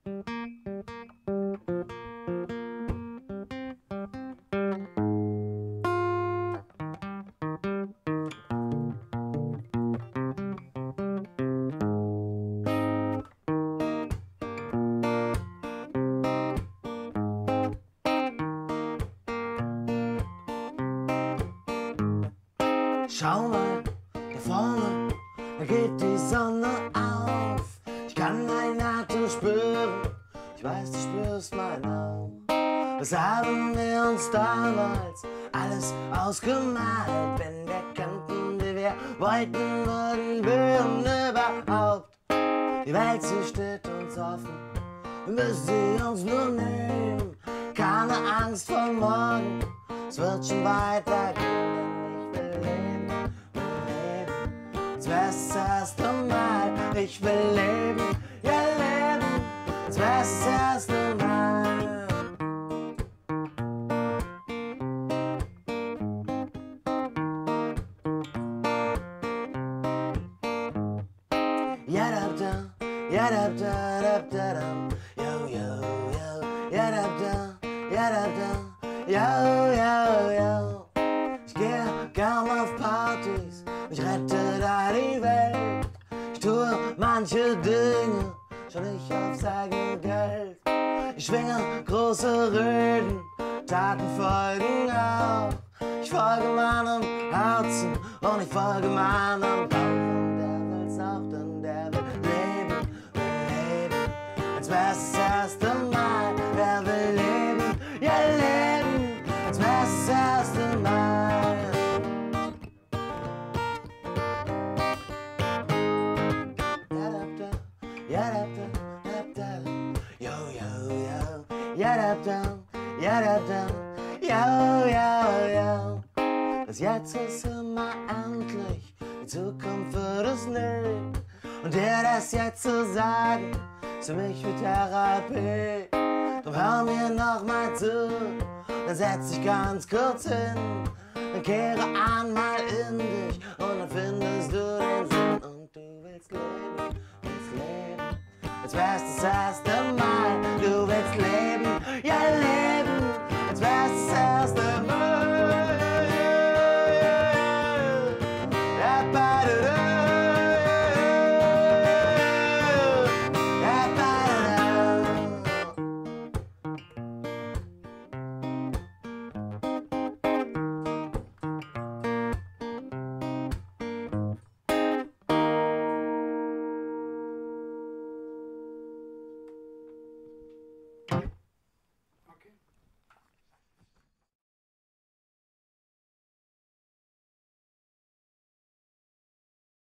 Schau mal, da vorne, da geht die Sonne auf. Ich kann dein Atem spüren, ich weiß, du spürst meinen auch. Was haben wir uns damals alles ausgemalt? Wenn wir kannten, wie wir wollten, würden wir überhaupt. Die Welt, sie steht uns offen, wir müssen sie uns nur nehmen. Keine Angst vor morgen, es wird schon weitergehen. Als wär's das erste Mal, ich will leben, ja leben, als wär's das erste Mal. Ja da da, ja da da da da da, yo yo yo, ja da da, yo yo yo. Ich gehe kaum auf Partys, ich rette da die Welt. Ich tue manche Dinge schon nicht aufs eigene Geld. Ich schwinge große Reden, Taten folgen auch. Ich folge meinem Herzen und ich folge meinem Bauch. Und der will's auch, denn der will leben, als wär's das erste Mal. Der will leben, ja leben, als wär's das erste Mal. Ja da da da da, yo yo yo, ja da da, yo yo yo. Das Jetzt ist immer endlich, die Zukunft wird es nicht. Und dir das jetzt zu sagen, ist für mich wie Therapie. Drum hör mir noch mal zu, dann setz dich ganz kurz hin, dann kehre einmal in dich und dann findest du den Sinn. Und du willst leben, als wär's das erste Mal, du willst leben, ja leben.